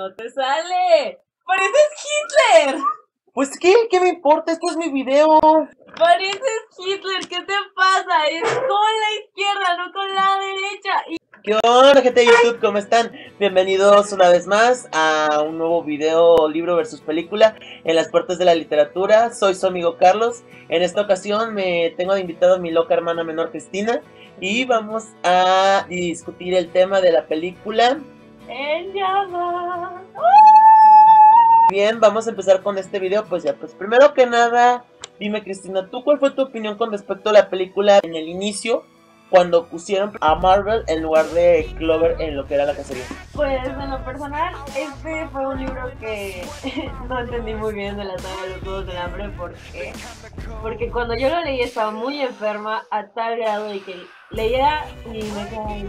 No te sale. ¡Pareces Hitler! Pues ¿qué me importa? Esto es mi video. Pareces Hitler, ¿qué te pasa? Es con la izquierda, no con la derecha. ¿Qué onda, gente de YouTube? ¿Cómo están? Bienvenidos una vez más a un nuevo video, libro versus película en las puertas de la literatura. Soy su amigo Carlos. En esta ocasión me tengo de invitado a mi loca hermana menor Cristina y vamos a discutir el tema de la película En llamas. Bien, vamos a empezar con este video. Pues primero que nada, dime Cristina, ¿tú cuál fue tu opinión con respecto a la película en el inicio? Cuando pusieron a Marvel en lugar de Clover en lo que era la cacería. Pues en lo personal, este fue un libro que no entendí muy bien de la saga de los Juegos del Hambre porque cuando yo lo leí estaba muy enferma a tal grado de que leía y me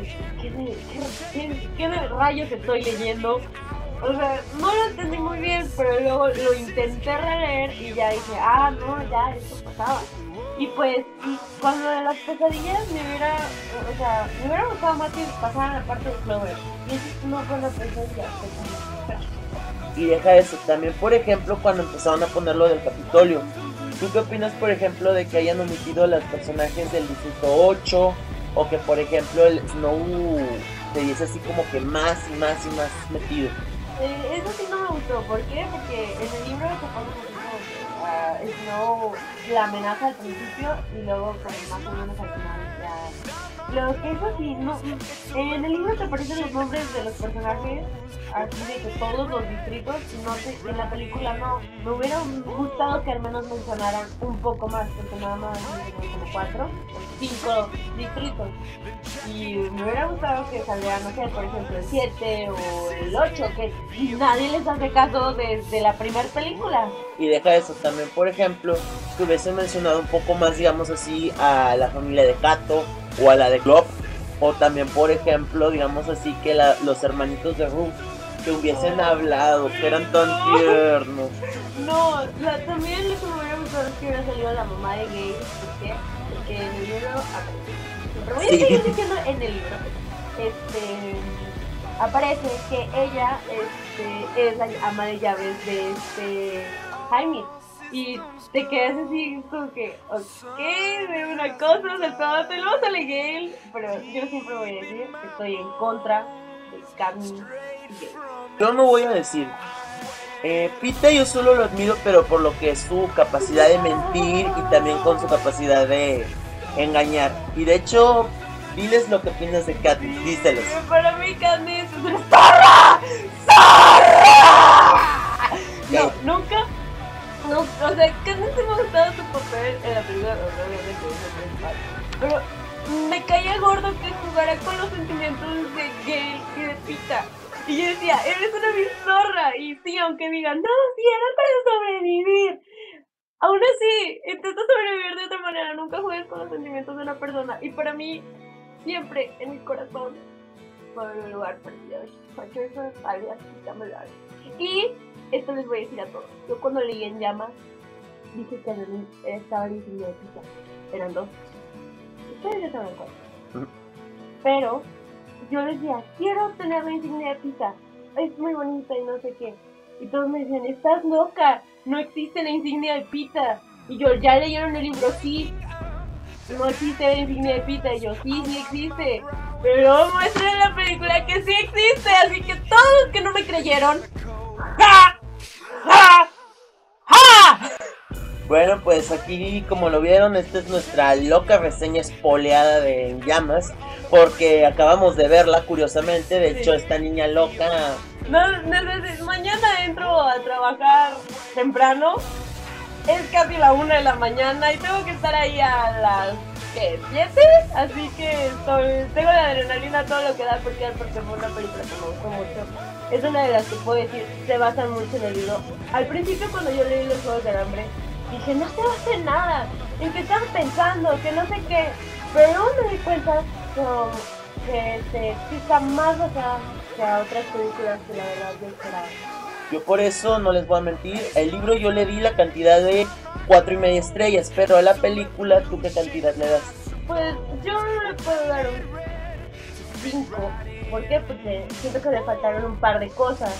quedaba, ¿qué de rayos estoy leyendo? O sea, no lo entendí muy bien, pero luego lo intenté releer y ya dije, no, ya, esto pasaba. Y pues, cuando de las pesadillas me hubiera gustado más que pasaran la parte de Clover. Y eso no fue una pesadilla. Y deja eso, también por ejemplo cuando empezaron a poner lo del Capitolio. ¿Tú qué opinas por ejemplo de que hayan omitido a los personajes del Distrito 8? O que por ejemplo el Snow se diese así como que más y más metido. Eso sí no me gustó. ¿Por qué? Porque en el libro se pone Snow la amenaza al principio y luego pues más o menos al final ya. Lo que eso sí, no, en el libro te aparecen los nombres de los personajes, así de que todos los distritos, y en la película no. Me hubiera gustado que al menos mencionaran un poco más, porque nada más como 4 o 5 distritos. Y me hubiera gustado que saliera, no sé, por ejemplo el 7 o el 8, que nadie les hace caso desde la primera película. Y deja eso, también por ejemplo, que hubiese mencionado un poco más, digamos así, a la familia de Kato o a la de Glove. O también por ejemplo, digamos así, que los hermanitos de Ruth, que hubiesen hablado, que eran tan tiernos. No, también lo que me hubiera gustado es que hubiera salido la mamá de Gale. ¿Por qué? Porque en el libro pero voy a seguir diciendo en el libro. Aparece que ella es la ama de llaves de Jaime. Y te quedas así como que, ok, de una cosa, aceptándote, luego sale Gale. Pero yo siempre voy a decir que estoy en contra de Cammy y Gale. Yo no voy a decir. Pita yo solo lo admiro, pero por lo que es su capacidad de mentir y también con su capacidad de engañar. Y de hecho, diles lo que opinas de Katniss, díselos. Para mí Katniss es una zorra. ¡Zorra! No, nunca. No, o sea, Katniss me ha gustado su papel en la película, obviamente es el principal. Pero me caía gordo que jugara con los sentimientos de Gale y de Pita. Y yo decía, eres una bizorra. Y sí, aunque digan, no, sí, era para sobrevivir. Aún así, intenta sobrevivir de otra manera. Nunca juegues con los sentimientos de una persona. Y para mí, siempre en mi corazón va a haber un lugar perdido. Y esto les voy a decir a todos. Yo cuando leí En Llamas, dije que estaba el insignia de Pita. Eran 2. Ustedes ya saben cuál. Pero yo decía, quiero tener la insignia de Pita, es muy bonita y no sé qué. Y todos me decían, estás loca, no existe la insignia de Pita. Y yo, ¿ya leyeron el libro? Sí. No existe la insignia de Pita. Y yo, sí existe. Pero luego muestran en la película que sí existe. Así que todos los que no me creyeron, ¡ja! ¡ja! ¡ja! Bueno, pues aquí como lo vieron, esta es nuestra loca reseña espoleada de En Llamas, porque acabamos de verla curiosamente. De hecho, esta niña loca... Mañana entro a trabajar temprano, es casi la 1 de la mañana y tengo que estar ahí a las 7, así que tengo la adrenalina todo lo que da porque fue una película que me gustó mucho. Es una de las que puedo decir, se basan mucho en el libro. Al principio cuando yo leí Los Juegos del Hambre, dije, no se basa en nada, en qué están pensando, que no sé qué. Pero luego me di cuenta que está más basada que a otras películas que la verdad yo esperaba. Yo por eso no les voy a mentir, el libro yo le di la cantidad de 4.5 estrellas, pero a la película, ¿tú qué cantidad le das? Pues yo le puedo dar un 5. ¿Por qué? Porque siento que le faltaron un par de cosas.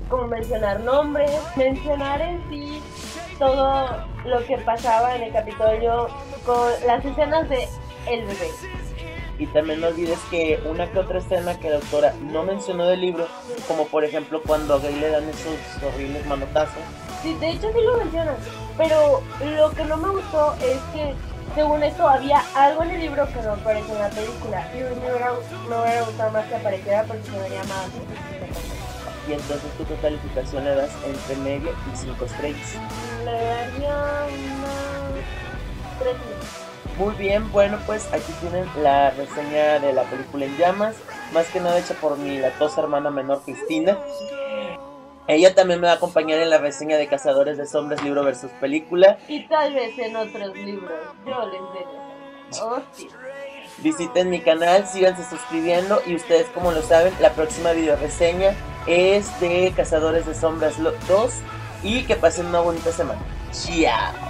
como mencionar nombres, mencionar en sí todo lo que pasaba en el Capitolio con las escenas de el bebé. Y también no olvides que una que otra escena que la autora no mencionó del libro, como por ejemplo cuando a Gay le dan esos horribles manotazos. Sí, de hecho sí lo mencionan, pero lo que no me gustó es que según esto había algo en el libro que no aparece en la película. Y me hubiera gustado más que apareciera porque se vería más. Y entonces tú, ¿qué calificación le das entre media y 5 estrellas? Le daría unas 3. Muy bien, bueno, pues aquí tienen la reseña de la película En Llamas, más que nada hecha por mi latosa hermana menor Cristina. Ella también me va a acompañar en la reseña de Cazadores de Sombras, libro versus película. Y tal vez en otros libros, yo les diré. Oh, sí. Visiten mi canal, síganse suscribiendo y ustedes como lo saben, la próxima video reseña es de Cazadores de Sombras 2 y que pasen una bonita semana. ¡Chao!